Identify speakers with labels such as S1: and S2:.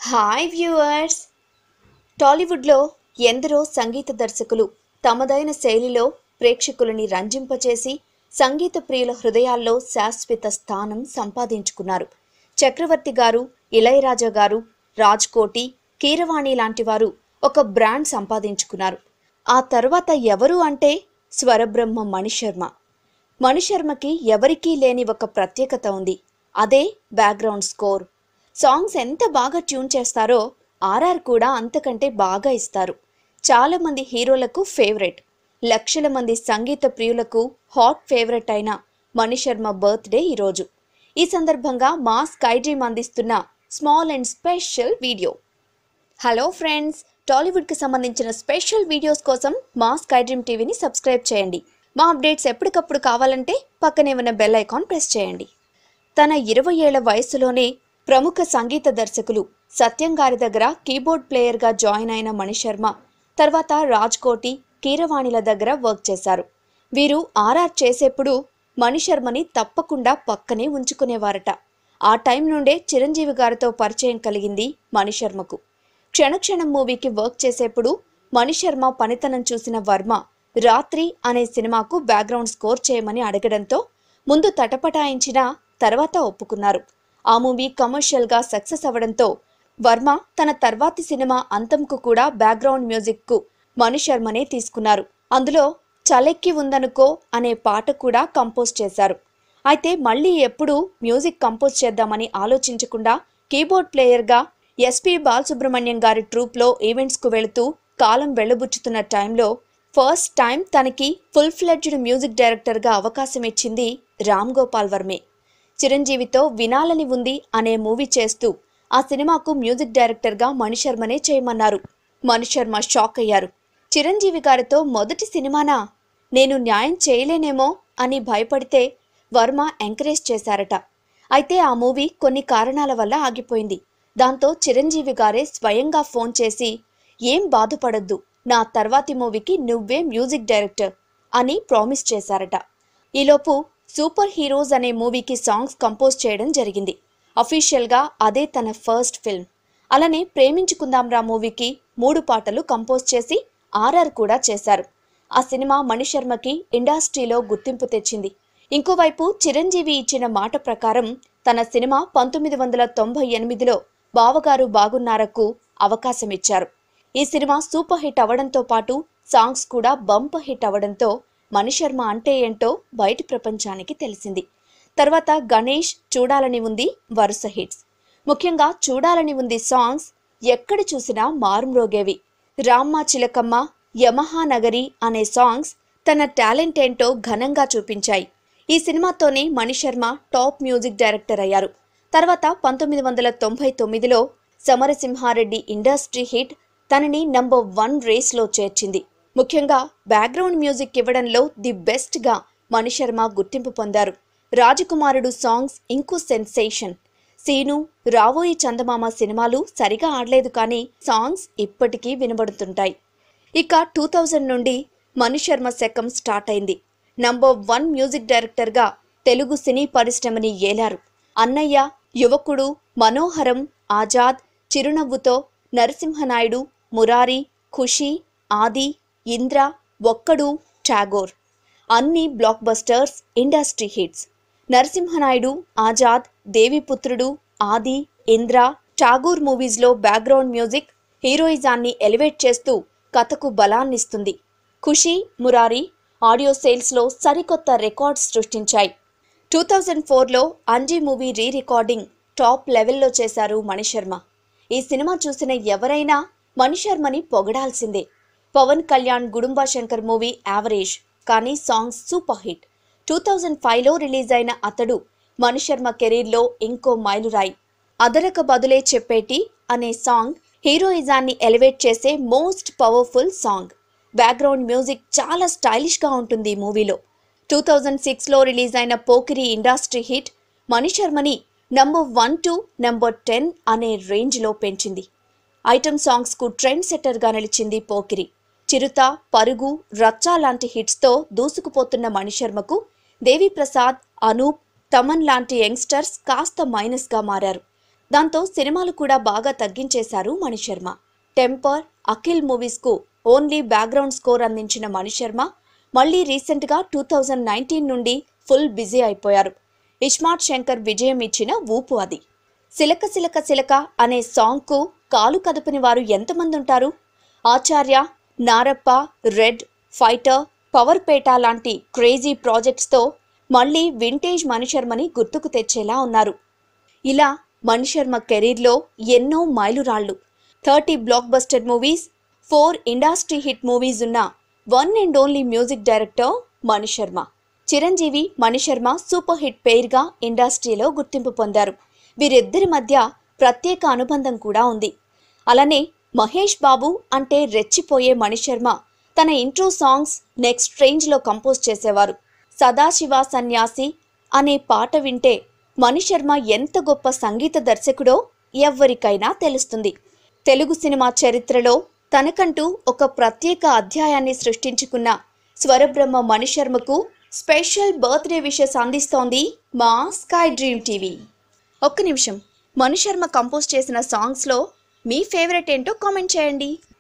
S1: Hi viewers. టాలీవుడ్లో ఎందరో సంగీత దర్శకులు తమదైన శైలిలో ప్రేక్షకులని రంజింపచేసి సంగీత ప్రియుల హృదయాల్లో శాశ్వత స్థానం సంపాదించుకున్నారు. చక్రవర్తి గారు, ఇళయరాజా గారు, రాజ్ కోటి, కీరవాణి లాంటి వారు ఒక బ్రాండ్ సంపాదించుకున్నారు. ఆ తర్వాత ఎవరు అంటే స్వరబ్రహ్మ మణిశర్మ. మణిశర్మకి ఎవరికీ లేని ఒక ప్రత్యేకత ఉంది. అదే బ్యాక్గ్రౌండ్ స్కోర్. సాంగ్స్ ఎంత బాగా ట్యూన్ చేస్తారో ఆర్ఆర్ కూడా అంతకంటే బాగా ఇస్తారు. చాలామంది హీరోలకు ఫేవరెట్, లక్షల మంది సంగీత ప్రియులకు హాట్ ఫేవరెట్ అయిన మణిశర్మ బర్త్డే ఈరోజు. ఈ సందర్భంగా మా స్కై డ్రీమ్ అందిస్తున్న small and special video. Hello friends, టాలీవుడ్కి సంబంధించిన స్పెషల్ వీడియోస్ కోసం మా స్కై డ్రీమ్ టీవీని సబ్స్క్రైబ్ చేయండి. మా అప్డేట్స్ ఎప్పటికప్పుడు కావాలంటే పక్కనే ఉన్న బెల్ ఐకాన్ ప్రెస్ చేయండి. తన 20 ఏళ్ల వయసులోనే ప్రముఖ సంగీత దర్శకులు సత్యం గారి దగ్గర కీబోర్డ్ ప్లేయర్గా జాయిన్ అయిన మణిశర్మ తర్వాత రాజ్ కోటి, కీరవాణిల దగ్గర వర్క్ చేశారు. వీరు ఆర్ఆర్ చేసేప్పుడు మణిశర్మని తప్పకుండా పక్కనే ఉంచుకునేవారట. ఆ టైం నుండే చిరంజీవి గారితో పరిచయం కలిగింది మణిశర్మకు. క్షణక్షణం మూవీకి వర్క్ చేసేప్పుడు మణిశర్మ పనితనం చూసిన వర్మ రాత్రి అనే సినిమాకు బ్యాక్గ్రౌండ్ స్కోర్ చేయమని అడగడంతో ముందు తటపటాయించిన తర్వాత ఒప్పుకున్నారు. ఆ మూవీ కమర్షియల్గా సక్సెస్ అవ్వడంతో వర్మ తన తర్వాతి సినిమా అంతంకు కూడా బ్యాక్గ్రౌండ్ మ్యూజిక్కు మణిశర్మనే తీసుకున్నారు. అందులో చలెక్కి ఉందనుకో అనే పాట కూడా కంపోజ్ చేశారు. అయితే మళ్ళీ ఎప్పుడు మ్యూజిక్ కంపోజ్ చేద్దామని ఆలోచించకుండా కీబోర్డ్ ప్లేయర్గా ఎస్పి బాలసుబ్రహ్మణ్యం గారి ట్రూప్లో ఈవెంట్స్కు వెళుతూ కాలం వెళ్లబుచ్చుతున్న టైంలో ఫస్ట్ టైం తనకి ఫుల్ ఫ్లెడ్జ్డ్ మ్యూజిక్ డైరెక్టర్గా అవకాశం ఇచ్చింది రామ్ గోపాల్ వర్మే. చిరంజీవితో వినాలని ఉంది అనే మూవీ చేస్తూ ఆ సినిమాకు మ్యూజిక్ డైరెక్టర్గా మణిశర్మనే చేయమన్నారు. మణిశర్మ షాక్ అయ్యారు. చిరంజీవి గారితో మొదటి సినిమానా, నేను న్యాయం చేయలేనేమో అని భయపడితే వర్మ ఎంకరేజ్ చేశారట. అయితే ఆ మూవీ కొన్ని కారణాల వల్ల ఆగిపోయింది. దాంతో చిరంజీవి గారే స్వయంగా ఫోన్ చేసి, ఏం బాధపడొద్దు, నా తర్వాతి మూవీకి నువ్వే మ్యూజిక్ డైరెక్టర్ అని ప్రామిస్ చేశారట. ఈలోపు సూపర్ హీరోస్ అనే మూవీకి సాంగ్స్ కంపోజ్ చేయడం జరిగింది. అఫీషియల్గా అదే తన ఫస్ట్ ఫిల్మ్. అలానే ప్రేమించుకుందాంరా మూవీకి 3 పాటలు కంపోజ్ చేసి ఆర్ఆర్ కూడా చేశారు. ఆ సినిమా మణిశర్మకి ఇండస్ట్రీలో గుర్తింపు తెచ్చింది. ఇంకోవైపు చిరంజీవి ఇచ్చిన మాట ప్రకారం తన సినిమా 1998లో బావగారు బాగున్నారకు అవకాశం ఇచ్చారు. ఈ సినిమా సూపర్ హిట్ అవడంతో పాటు సాంగ్స్ కూడా బంపర్ హిట్ అవడంతో మణిశర్మ అంటే ఏంటో బయటి ప్రపంచానికి తెలిసింది. తర్వాత గణేష్, చూడాలని ఉంది వరుస హిట్స్. ముఖ్యంగా చూడాలని ఉంది సాంగ్స్ ఎక్కడ చూసినా మారుమ్రోగేవి. రామ్మ చిలకమ్మ, యమహా నగరి అనే సాంగ్స్ తన టాలెంట్ ఏంటో ఘనంగా చూపించాయి. ఈ సినిమాతోనే మణిశర్మ టాప్ మ్యూజిక్ డైరెక్టర్ అయ్యారు. తర్వాత 1999లో సమరసింహారెడ్డి ఇండస్ట్రీ హిట్ తనని నంబర్ 1 రేస్లో చేర్చింది. ముఖ్యంగా బ్యాక్గ్రౌండ్ మ్యూజిక్ ఇవ్వడంలో ది బెస్ట్గా మణిశర్మ గుర్తింపు పొందారు. రాజకుమారుడు సాంగ్స్ ఇంకో సెన్సేషన్. సీను, రావోయి చందమామ సినిమాలు సరిగా ఆడలేదు కానీ సాంగ్స్ ఇప్పటికీ వినబడుతుంటాయి. ఇక 2000 నుండి మణిశర్మ శకం స్టార్ట్ అయింది. నంబర్ 1 మ్యూజిక్ డైరెక్టర్గా తెలుగు సినీ పరిశ్రమని ఏలారు. అన్నయ్య, యువకుడు, మనోహరం, ఆజాద్, చిరునవ్వుతో, నరసింహనాయుడు, మురారి, ఖుషి, ఆది, ఇంద్ర, ఒక్కడు, ఠాగోర్ అన్ని blockbusters, industry hits. Narasimha Naidu, Azad, Devi Putrudu, Aadi, Indra, Tagore మూవీస్లో బ్యాక్గ్రౌండ్ మ్యూజిక్ హీరోయిజాన్ని ఎలివేట్ చేస్తూ కథకు బలాన్నిస్తుంది. ఖుషి, మురారి ఆడియో సేల్స్లో సరికొత్త రికార్డ్స్ సృష్టించాయి. 2004లో Anji movie re recording top లెవెల్లో చేశారు మణిశర్మ. ఈ సినిమా చూసిన ఎవరైనా మణిశర్మని పొగడాల్సిందే. పవన్ కళ్యాణ్ గుడుంబా శంకర్ మూవీ యావరేజ్, కానీ సాంగ్స్ సూపర్ హిట్. 2005లో రిలీజ్ అయిన అతడు మణిశర్మ కెరీర్లో ఇంకో మైలురాయి. అదరక బదులే చెప్పేటి అనే సాంగ్ హీరోయిజాన్ని ఎలివేట్ చేసే most powerful song. Background music చాలా స్టైలిష్గా ఉంటుంది ఈ మూవీలో. 2006లో రిలీజ్ అయిన పోకిరి ఇండస్ట్రీ హిట్ మణిశర్మని నంబర్ 1 to నంబర్ 10 అనే రేంజ్లో పెంచింది. ఐటమ్ సాంగ్స్కు ట్రెండ్ సెట్టర్గా నిలిచింది పోకిరి. చిరుత, పరుగు, రచ్చ లాంటి హిట్స్తో దూసుకుపోతున్న మణిశర్మకు దేవిప్రసాద్, అనూప్, తమన్ లాంటి యంగ్స్టర్స్ కాస్త మైనస్గా మారారు. దాంతో సినిమాలు కూడా బాగా తగ్గించేశారు మణిశర్మ. టెంపర్, అఖిల్ మూవీస్కు ఓన్లీ బ్యాక్గ్రౌండ్ స్కోర్ అందించిన మణిశర్మ మళ్ళీ రీసెంట్గా 2019 నుండి ఫుల్ బిజీ అయిపోయారు. ఇస్మార్ట్ శంకర్ విజయం ఇచ్చిన ఊపు అది. సిలక సిలక సిలక అనే సాంగ్కు కాలు కదపని వారు ఎంతమంది ఉంటారు? ఆచార్య, నారప్ప, రెడ్, ఫైటర్, పవర్పేట లాంటి క్రేజీ ప్రాజెక్ట్స్తో మళ్ళీ వింటేజ్ మణిశర్మని గుర్తుకు తెచ్చేలా ఉన్నారు. ఇలా మణిశర్మ కెరీర్లో ఎన్నో మైలురాళ్లు, 30 blockbuster movies, 4 industry hit movies ఉన్న one and only music director Mani Sharma. Chiranjeevi, Mani Sharma super hit పెయిర్గా ఇండస్ట్రీలో గుర్తింపు పొందారు. వీరిద్దరి మధ్య ప్రత్యేక అనుబంధం కూడా ఉంది. అలానే మహేష్ బాబు అంటే రెచ్చిపోయే మణిశర్మ తన ఇంట్రో సాంగ్స్ నెక్స్ట్ రేంజ్లో కంపోజ్ చేసేవారు. సదాశివ సన్యాసి అనే పాట వింటే మణిశర్మ ఎంత గొప్ప సంగీత దర్శకుడో ఎవ్వరికైనా తెలుస్తుంది. తెలుగు సినిమా చరిత్రలో తనకంటూ ఒక ప్రత్యేక అధ్యాయాన్ని సృష్టించుకున్న స్వరబ్రహ్మ మణిశర్మకు స్పెషల్ బర్త్డే విషెస్ అందిస్తోంది మా స్కై డ్రీమ్ టీవీ. ఒక్క నిమిషం, మణిశర్మ కంపోజ్ చేసిన సాంగ్స్లో మీ ఫేవరెట్ ఏంటో కామెంట్ చేయండి.